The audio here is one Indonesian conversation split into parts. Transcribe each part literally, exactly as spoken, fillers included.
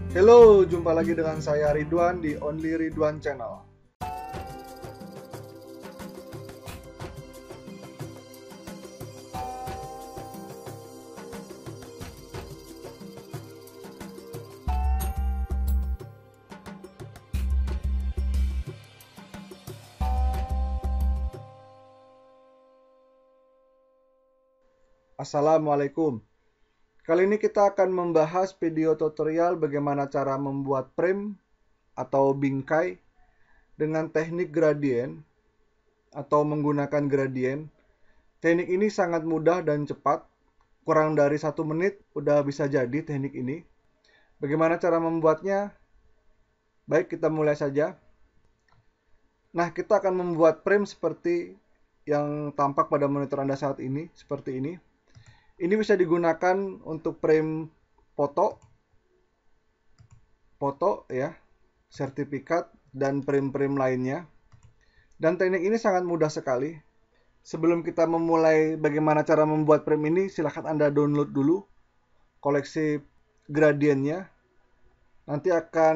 Halo, jumpa lagi dengan saya Ridwan di Only Ridwan Channel. Assalamualaikum. Kali ini kita akan membahas video tutorial bagaimana cara membuat frame atau bingkai dengan teknik gradien atau menggunakan gradien. Teknik ini sangat mudah dan cepat, kurang dari satu menit udah bisa jadi teknik ini. Bagaimana cara membuatnya? Baik, kita mulai saja. Nah, kita akan membuat frame seperti yang tampak pada monitor Anda saat ini, seperti ini. Ini bisa digunakan untuk frame foto, foto ya, sertifikat, dan frame-frame lainnya. Dan teknik ini sangat mudah sekali. Sebelum kita memulai bagaimana cara membuat frame ini, silahkan Anda download dulu koleksi gradiennya. Nanti akan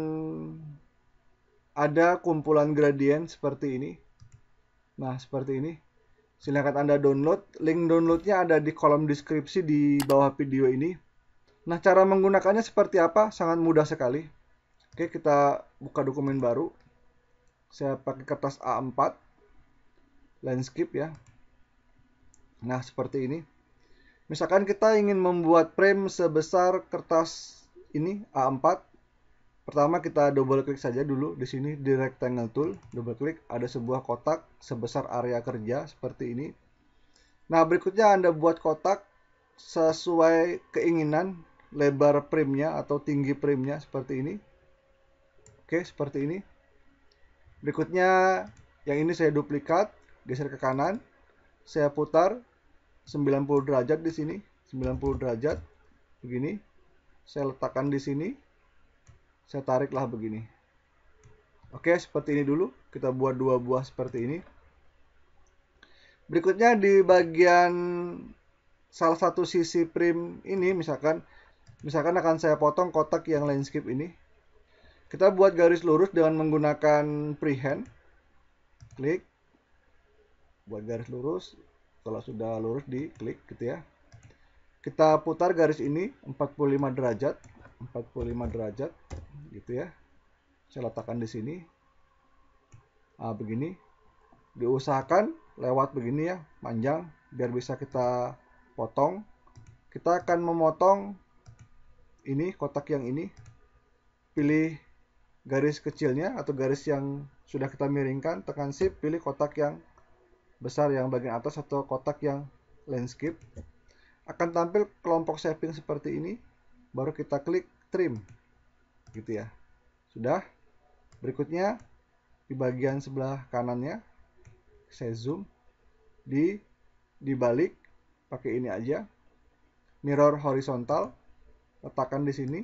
ada kumpulan gradien seperti ini. Nah, seperti ini. Silahkan Anda download. Link downloadnya ada di kolom deskripsi di bawah video ini. Nah, cara menggunakannya seperti apa? Sangat mudah sekali. Oke, kita buka dokumen baru. Saya pakai kertas A empat. Landscape ya. Nah, seperti ini. Misalkan kita ingin membuat frame sebesar kertas ini A empat. Pertama kita double klik saja dulu di sini di rectangle tool, double klik, ada sebuah kotak sebesar area kerja seperti ini. Nah, berikutnya Anda buat kotak sesuai keinginan lebar frame-nya atau tinggi frame-nya seperti ini. Oke, seperti ini. Berikutnya yang ini saya duplikat, geser ke kanan. Saya putar sembilan puluh derajat di sini, sembilan puluh derajat begini. Saya letakkan di sini. Saya tariklah begini. Oke, seperti ini dulu. Kita buat dua buah seperti ini. Berikutnya di bagian salah satu sisi frame ini, misalkan misalkan akan saya potong kotak yang landscape ini. Kita buat garis lurus dengan menggunakan freehand. Klik. Buat garis lurus. Kalau sudah lurus diklik gitu ya. Kita putar garis ini empat puluh lima derajat. empat puluh lima derajat gitu ya. Saya letakkan di sini. Nah, begini. Diusahakan lewat begini ya, panjang biar bisa kita potong. Kita akan memotong ini, kotak yang ini. Pilih garis kecilnya atau garis yang sudah kita miringkan, tekan shift, pilih kotak yang besar yang bagian atas atau kotak yang landscape. Akan tampil kelompok shaping seperti ini. Baru kita klik trim gitu ya. Sudah. Berikutnya di bagian sebelah kanannya saya zoom, di dibalik pakai ini aja, mirror horizontal, letakkan di sini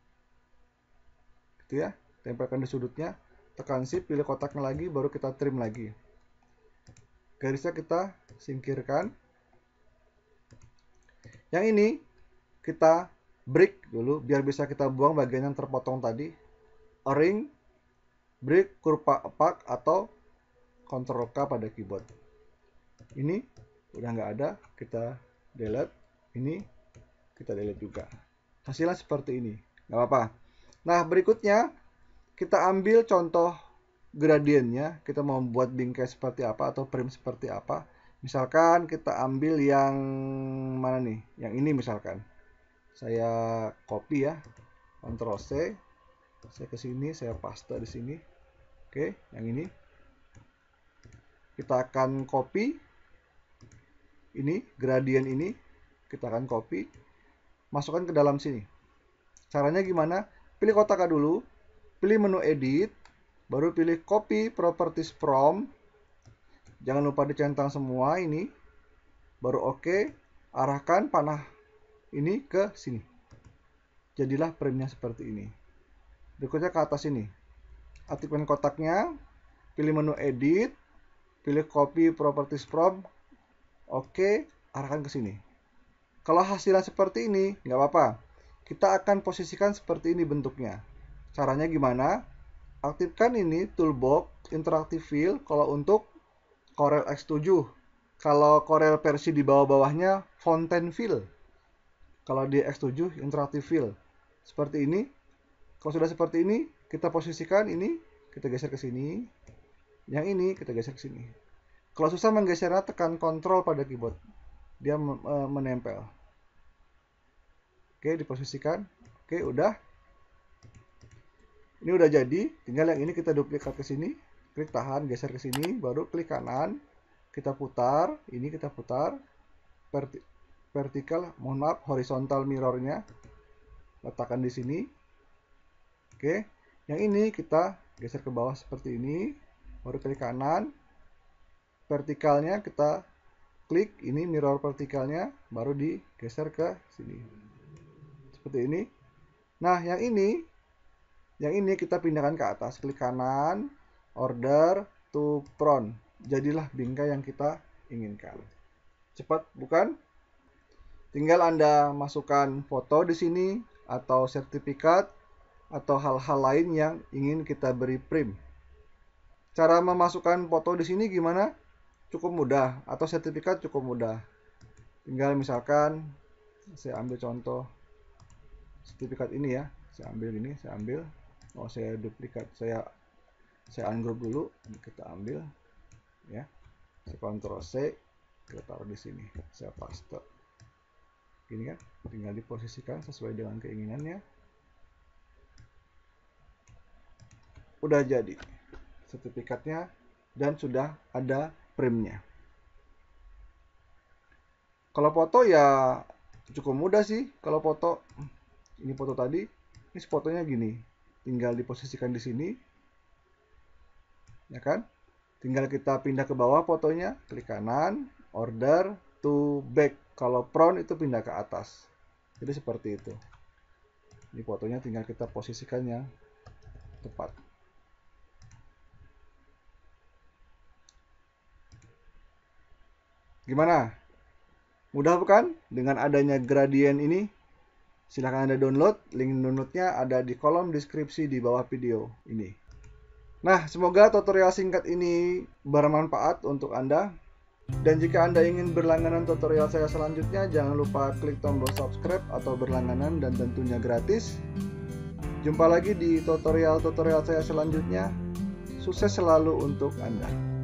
gitu ya, tempelkan di sudutnya, tekan shift, pilih kotaknya lagi, baru kita trim lagi. Garisnya kita singkirkan. Yang ini kita break dulu biar bisa kita buang bagian yang terpotong tadi. Ring, break, kurva apart atau Ctrl K pada keyboard. Ini udah nggak ada, kita delete. Ini kita delete juga. Hasilnya seperti ini, nggak apa-apa. Nah, berikutnya kita ambil contoh gradiennya. Kita mau membuat bingkai seperti apa atau frame seperti apa. Misalkan kita ambil yang mana nih? Yang ini misalkan. Saya copy ya, Ctrl C, saya ke sini, saya paste di sini. Oke, yang ini kita akan copy ini, gradien ini kita akan copy, masukkan ke dalam sini. Caranya gimana? Pilih kotak dulu, pilih menu edit, baru pilih copy properties from. Jangan lupa dicentang semua ini, baru oke, arahkan panah ini ke sini. Jadilah frame-nya seperti ini. Berikutnya ke atas ini. Aktifkan kotaknya, pilih menu edit, pilih copy properties from, oke, arahkan ke sini. Kalau hasilnya seperti ini, nggak apa-apa. kita akan posisikan seperti ini bentuknya. Caranya gimana? Aktifkan ini toolbox interactive fill kalau untuk Corel X tujuh. Kalau Corel versi di bawah-bawahnya Fountain Fill. Kalau di X tujuh interactive fill. Seperti ini. Kalau sudah seperti ini, kita posisikan ini, kita geser ke sini. Yang ini kita geser ke sini. Kalau susah menggesernya, tekan Ctrl pada keyboard. Dia menempel. Oke, diposisikan. Oke, udah. Ini udah jadi. Tinggal yang ini kita duplikat ke sini. Klik tahan, geser ke sini. Baru klik kanan. Kita putar. Ini kita putar. Verti vertikal, mohon maaf, horizontal mirrornya. Letakkan di sini. Oke. Yang ini kita geser ke bawah seperti ini. Baru klik kanan. Vertikalnya kita klik. Ini mirror vertikalnya. Baru digeser ke sini. Seperti ini. Nah, yang ini, yang ini kita pindahkan ke atas. Klik kanan, order to front. Jadilah bingkai yang kita inginkan. Cepat, bukan? Tinggal Anda masukkan foto di sini, atau sertifikat, atau hal-hal lain yang ingin kita beri print. Cara memasukkan foto di sini gimana? Cukup mudah, atau sertifikat cukup mudah. Tinggal misalkan, saya ambil contoh sertifikat ini ya, saya ambil ini, saya ambil, oh saya duplikat, saya saya ungroup dulu, ini kita ambil, ya, saya Ctrl C, kita taruh di sini, saya paste, gini kan, tinggal diposisikan sesuai dengan keinginannya, udah jadi sertifikatnya dan sudah ada printnya. Kalau foto ya cukup mudah sih, kalau foto. Ini foto tadi, ini fotonya gini, tinggal diposisikan di sini, ya kan? Tinggal kita pindah ke bawah fotonya, klik kanan, order to back. Kalau front itu pindah ke atas. Jadi seperti itu. Ini fotonya tinggal kita posisikan yang tepat. Gimana? Mudah bukan? Dengan adanya gradient ini. Silahkan Anda download, link downloadnya ada di kolom deskripsi di bawah video ini. Nah, semoga tutorial singkat ini bermanfaat untuk Anda. Dan jika Anda ingin berlangganan tutorial saya selanjutnya, jangan lupa klik tombol subscribe atau berlangganan dan tentunya gratis. Jumpa lagi di tutorial-tutorial saya selanjutnya. Sukses selalu untuk Anda.